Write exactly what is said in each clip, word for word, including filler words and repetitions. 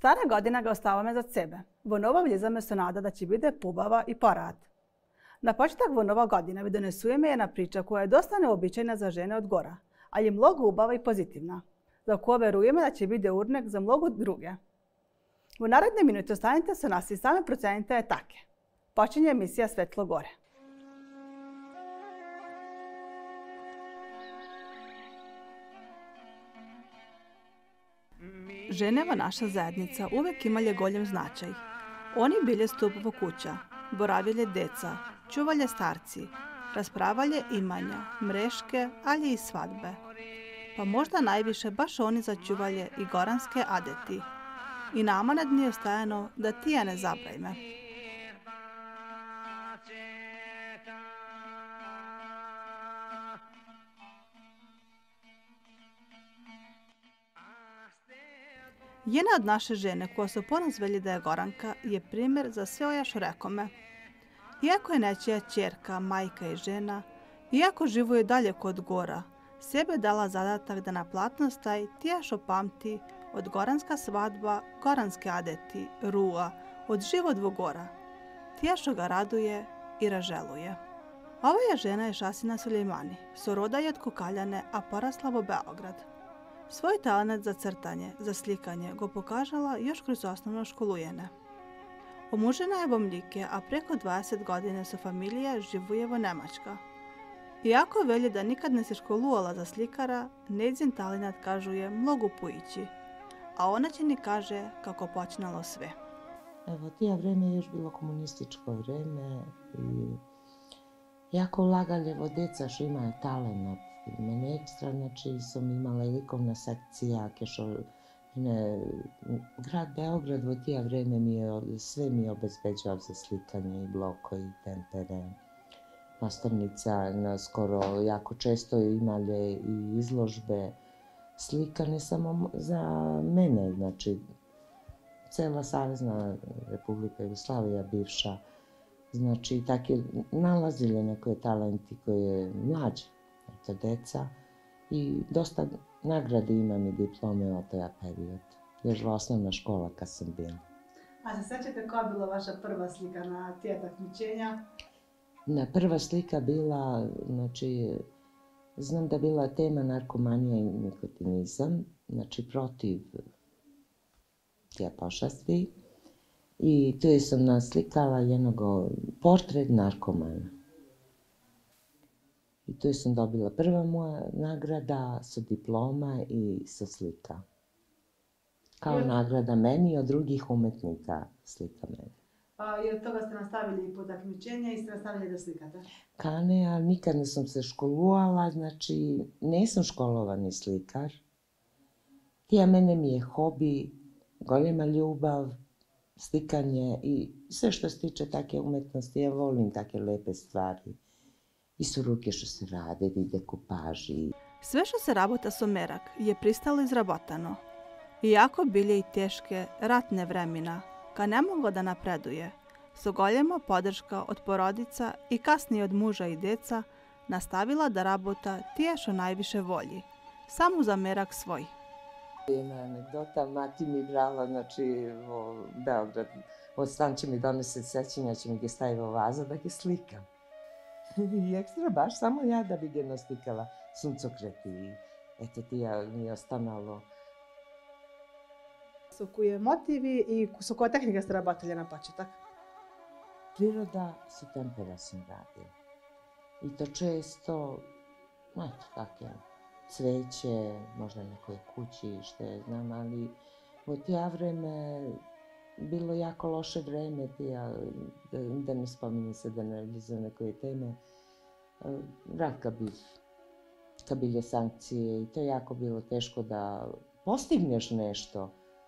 Stara godina ga ostavame za sebe. Во нова влизаме со нада да ќе биде побава и порад. На почеток во нова година ви донесуваме една прича која е доста необичајна за жене од гора, али многу убава и позитивна, за која веруваме да ќе биде урнек за многу друге. Во наредни минути останете со нас и сами процените е таке. Почиње емисија Светло горе. Žene во наша заедница увек имале голем значај. Они биле ступ во куќа, боравиле деца, чувале старци, расправале имања, мрешке, али и свадбе. Па можда највише баш они зачувале и горанске адети. И нама над ни остајано да тие не забрајме. Jedna od naše žene, koja su ponazveli da je Goranka, je primjer za sve oja što rekome. Iako je nečija ćerka, majka i žena, iako živoje dalje kod gora, sebe dala zadatak da na platno staj tija što pamti od goranska svadba, goranske adeti, ruja, od život vo gora, tija što ga raduje i raželuje. Ova je žena je Šasina Sulejmani, soroda je od Kokaljane, a porasla vo Beograd. Svoj talent za crtanje, za slikanje go pokažala još kroz osnovno školujene. Omužena je vo Mljike, a preko dvadeset godine su familije živuje vo Nemačka. Iako veli da nikad ne se školuala za slikara, nedzin talent kažuje mnogo puići, a ona će ni kaže kako počinalo sve. Evo, tija vreme je još bilo komunističko vreme i jako ulagali vo deca što imaju talent. Mene ekstra, znači, sam imala likovna sekcija, kešo, mene, grad Beograd vo tija vreme mi je, sve mi je obezbeđao za slikanje i bloko i tempere. Nastavnica na skoro jako često imali i izložbe slika, ne samo za mene, znači, cela Savezna Republika Jugoslavija bivša, znači, tak je nalazili neke talenti koje mlađe. To deca i dosta nagrade imam i diplome od toja period. Još osnovna škola kad sam bila. A se sećate koja je bila vaša prva slika na tija takmičenja? Na prva slika bila, znači, znam da bila tema narkomanija i nikotinizam, znači protiv tija pošasti. I tu sam naslikala jednog portret narkomana. I tu sam dobila prva moja nagrada sa diploma i sa slika. Kao Jel... nagrada meni i od drugih umetnika slika meni. Pa i od toga ste nastavili po takmičenja i ste nastavili da slikate? Kane, ali nikad nisam se školuala, znači nisam školovani slikar. Tija mene mi je hobi, golema ljubav, slikanje i sve što se tiče take umetnosti, ja volim take lepe stvari. I su ruke što se rade, i dekupaži. Sve što se rabota so merak je pristalo izrabotano. Iako bilje i teške ratne vremena, ka ne moglo da napreduje, so goljema podrška od porodica i kasnije od muža i deca nastavila da rabota tije što najviše volji, samo za merak svoj. Jedna anegdota, mati mi brala, znači, u Beograd, od stan će mi donese sećanja, će mi ga staviti u vaza da ga slikam. I ekstra baš samo ja da bi ga naslikala suncokret i eto tija mi je ostanalo. Su koje motivi i su koja tehnika ste rabotali na početak? Priroda su tempera sam radila. I to često, eto tako je, cveće, možda nekoj kući, što je znam, ali u tija vreme bilo jako loše vreme, tija, da, da ne spominje se da ne vlizam nekoje teme, rat kad bi, kad bilje sankcije i to je jako bilo teško da postigneš nešto.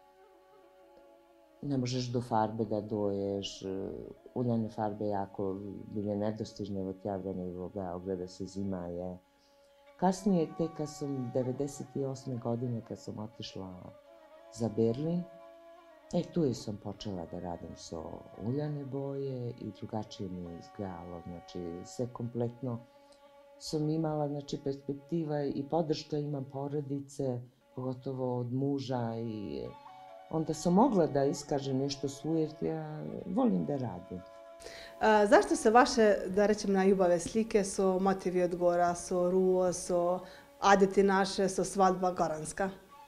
Ne možeš do farbe da doješ, uljane farbe jako bile nedostižne u tija vreme u Beograda se zima je. Kasnije, tek kad sam devedeset osme godine, kad sam otišla za Berlin, e, tu sam počela da radim sa uljane boje i drugačije mi je izgledalo, znači sve kompletno sam imala, znači, perspektiva i podrška imam porodice, pogotovo od muža i onda sam mogla da iskažem nešto svoje, jer ja volim da radim. A, zašto se vaše, da rečem, najljubave slike su motivi od gora, su ruo, su adeti naše, su svadba goranska?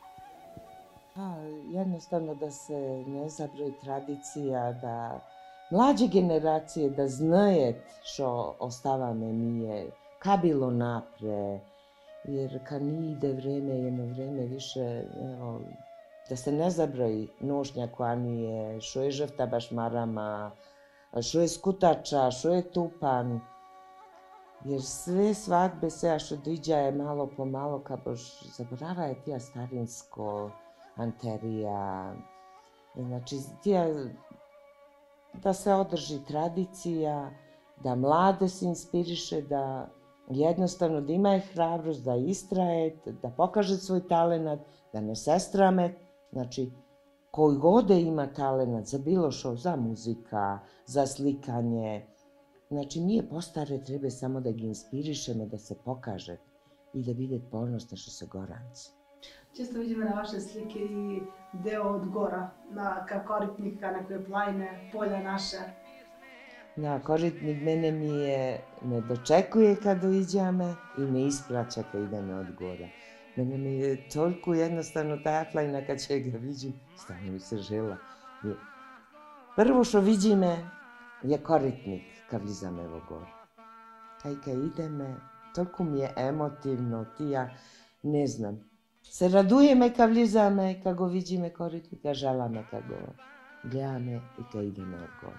Pa, jednostavno da se ne zabroji tradicija, da mlađe generacije da znajet što ostavame nije, ka bilo napre, jer kad ni ide vreme, jedno vreme više, evo, da se ne zabroji nošnja koja nije, što je žrta bašmarama, što je skutača, što je tupan, jer sve svadbe se što diđa je malo po malo, ka boš zaborava je tija starinsko, anterija, znači tija, da se održi tradicija, da mlade se inspiriše, da jednostavno da imaju hrabrost, da istraje, da pokaže svoj talenat, da ne sestrame, znači koji god ima talenat za bilo što, za muzika, za slikanje, znači nije postare, treba samo da ga inspirišemo, da se pokaže i da vide ponosno što se Goranci. Često vidimo na vaše slike i deo od gora, na ka Koritnika, neke planine, polja naše. Da, Koritnik mene mi je, ne dočekuje kad iđame i ne ispraća kad ideme od gora. Mene mi je toliko jednostavno ta plajna kad će ga vidim, stvarno mi se žela. Prvo što viđime je Koritnik kad vizam evo gore. A i kad ideme, toliko mi je emotivno, ti ja ne znam. Se radujeme kad vlizame, kad go viđime Koritnika, želame kad go gledame i kad ideme od gore.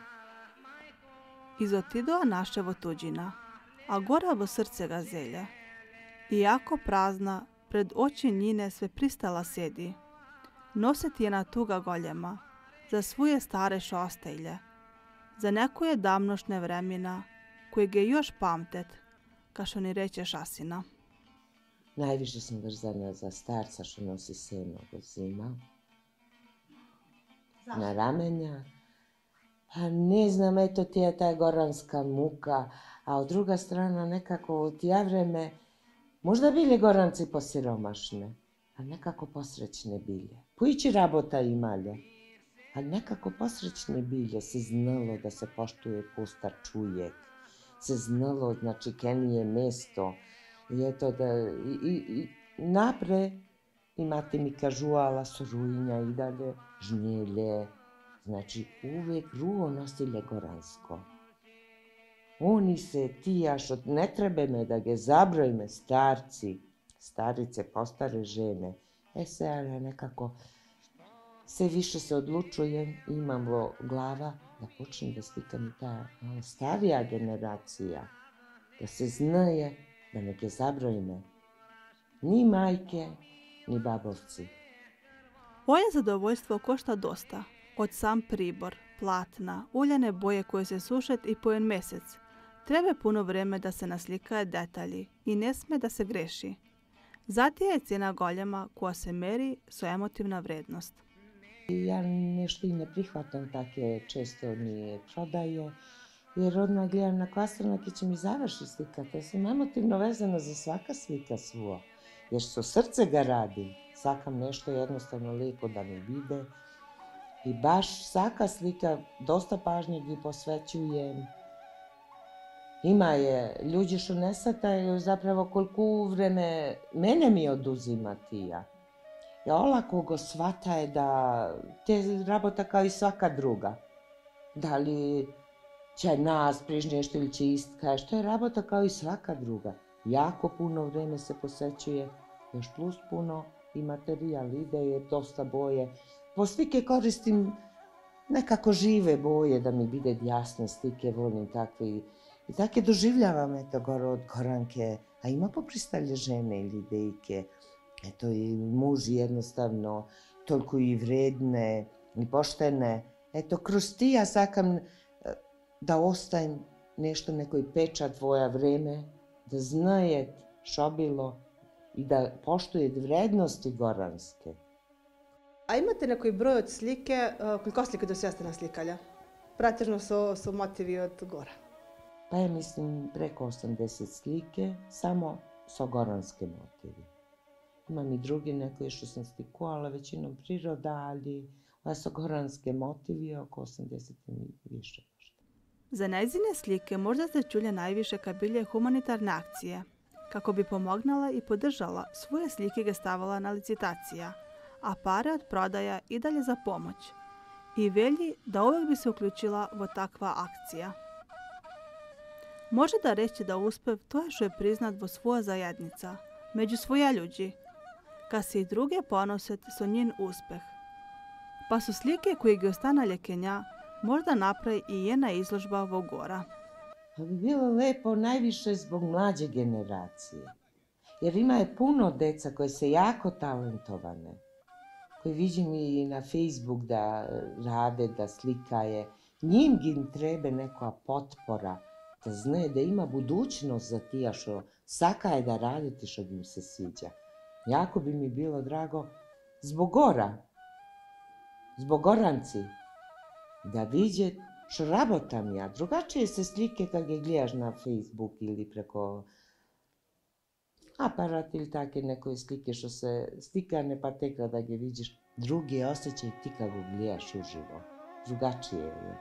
Iz otidoa naševo tuđina, a gora bo srce ga zelja. Iako prazna, pred oči njine sve pristala sedi. Noset je na tuga goljema, za svoje stare šostelje, za neku je davnošne vremena, koje ge još pamtet, kašo ni reče šasina. Najviše sam vrzana za starca što nosi seno do zima. Zašto? Na ramenja. Pa ne znam, eto ti je ta goranska muka, a od druga strana nekako u tija vreme, možda bili Goranci posiromašne, a nekako posrećne bilje. Pojići rabota imalje, a nekako posrećne bilje se znalo da se poštuje pustar čujek, se znalo, znači, kenije mesto, i eto da, i, i, i napre imate mi kažuala, sorujnja i dalje, žnjelje, znači uvek ruo nosilje goransko. Oni se tija što ne treba me da ga zabrojme starci, starice, postare žene. E se, ali nekako sve više se odlučujem, imam glava da počnem da slikam i ta malo starija generacija, da se znaje da ne ga zabrojme ni majke, ni babovci. Moje zadovoljstvo košta dosta, od sam pribor, platna, uljane boje koje se sušet i po jedan mesec. Treba puno vreme da se naslikaje detalji i ne sme da se greši. Zatim je cijena goljema koja se meri su emotivna vrednost. Ja nešto i ne prihvatam take često ni prodaje, jer odmah gledam na klastranak i će mi završi slikati. Ja sam emotivno vezana za svaka slika svoja, jer što srce ga radi, sakam nešto jednostavno lijepo da mi vide. I baš svaka slika, dosta pažnje gi posvećujem. Ima je ljudi što ne sataju zapravo koliko vreme mene mi oduzima tija. Ja olako go shvataje da te rabota kao i svaka druga. Da li će nas priž nešto ili će ist kaže, što je rabota kao i svaka druga. Jako puno vreme se posvećuje, još plus puno i materijal, ideje, dosta boje. Po slike koristim nekako žive boje da mi vide jasne slike, volim takve. I tako doživljavam eto gore od Goranke, a ima popristalje žene ili dejke. Eto i muži jednostavno toliko i vredne i poštene. Eto kroz ti ja sakam da ostajem nešto nekoj pečat tvoja vreme, da znaje što bilo i da poštuje vrednosti goranske. A imate neki broj od slike, koliko slike do sada ste naslikalja? Pratežno su, su motivi od gora. Pa ja mislim preko osamdeset slike, samo sa goranske motivi. Imam i drugi neke što sam slikovala, većinom priroda, ali vasogoranske motivi oko osamdeset i više. Za njezine slike možda ste čuli najviše kad bile humanitarne akcije, kako bi pomognala i podržala, svoje slike ga stavila na licitacija, a pare od prodaja i dalje za pomoć. I velji da uvijek bi se uključila u takva akcija. Može da reći da uspev to je što je priznat vo svoja zajednica, među svoja ljudi, kad se i druge ponoset so njen uspeh. Pa su slike koje gi ostana ljekenja možda napravi i jedna izložba vo gora. Pa bi bilo lepo najviše zbog mlađe generacije. Jer ima je puno deca koje se jako talentovane. Koji vidim i na Facebook da rade, da slikaje. Njim im treba neka potpora. Da zna da ima budućnost za tija što sakaje da raditi što im se sviđa. Jako bi mi bilo drago zbog gora. Zbog goranci. Da vidje što rabotam ja. Drugačije se slike kad ga gledaš na Facebook ili preko aparat ili take nekoj slike što se stikane pa tek da ga vidiš. Drugi je osjećaj ti kad ga gledaš uživo. Drugačije je.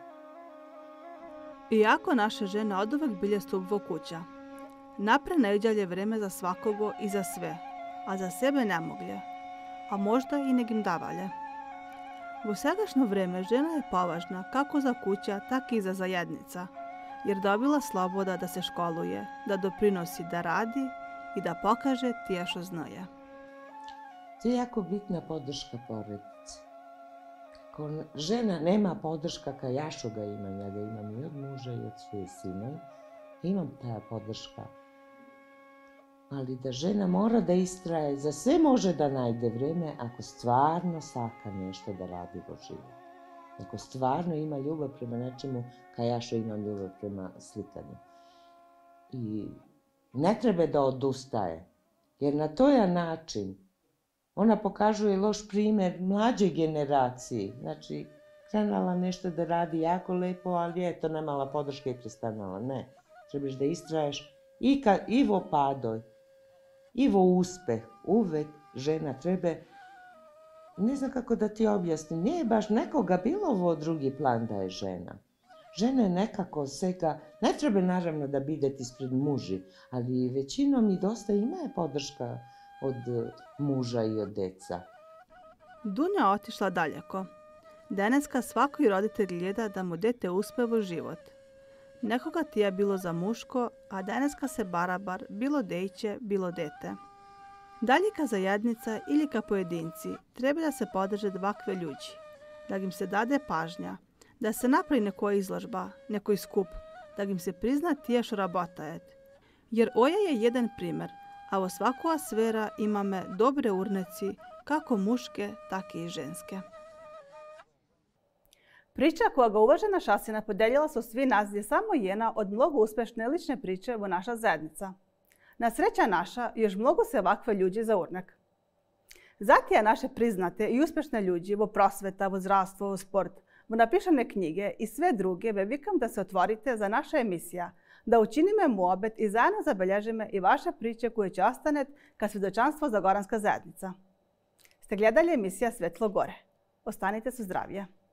Iako naše žene oduvek bile stup vo kuća, napre ne vidjeli vreme za svakogo i za sve, a za sebe ne moglje, a možda i negim davalje. U sadašnjo vreme žena je považna kako za kuća, tak i za zajednica, jer dobila sloboda da se školuje, da doprinosi da radi i da pokaže tije što znaje. To je jako bitna podrška porodice. Ako žena nema podrška kao ja što ga imam, ja ga imam i od muža i od svoje sine, imam ta podrška. Ali da žena mora da istraje, za sve može da najde vreme ako stvarno saka nešto da radi vo životu. Ako stvarno ima ljubav prema nečemu, kao ja što imam ljubav prema slikanju. I ne treba da odustaje, jer na toja način ona pokazuje loš primjer mlađoj generaciji. Znači, krenala nešto da radi jako lepo, ali je to nemala podrška i prestanala. Ne, trebaš da istraješ i, ka, i vo padoj, i vo uspeh. Uvek žena treba, ne znam kako da ti objasnim, nije baš nekoga bilo vo drugi plan da je žena. Žena je nekako seka, ne treba naravno da bidete ispred muži, ali većinom i dosta ima je podrška od muža i od deca. Dunja otišla daljeko. Daneska svaki roditelj gleda da mu dete uspe u život. Nekoga ti je bilo za muško, a daneska se barabar, bilo dejče, bilo dete. Dalje ka zajednica ili ka pojedinci treba da se podrže dvakve ljudi, da im se dade pažnja, da se napravi neko izložba, nekoj skup, da im se prizna tije što rabotajet. Jer oja je jedan primer, a u svakova sfera imame dobre urneci, kako muške, tako i ženske. Priča koja ga uvažena Šasina podeljila su svi nas je samo jedna od mnogo uspešne lične priče u naša zajednica. Na sreća naša, još mnogo se ovakve ljudi za urnek. Zatija naše priznate i uspešne ljudi u prosveta, u zdravstvo, u sport, u napišane knjige i sve druge, ve vikam da se otvorite za naša emisija, da učinime mu obet i zajedno zabeležime i vaše priče koje će ostanet kao svjedočanstvo za Goranska zajednica. Ste gledali emisija Svetlo gore. Ostanite su zdravije.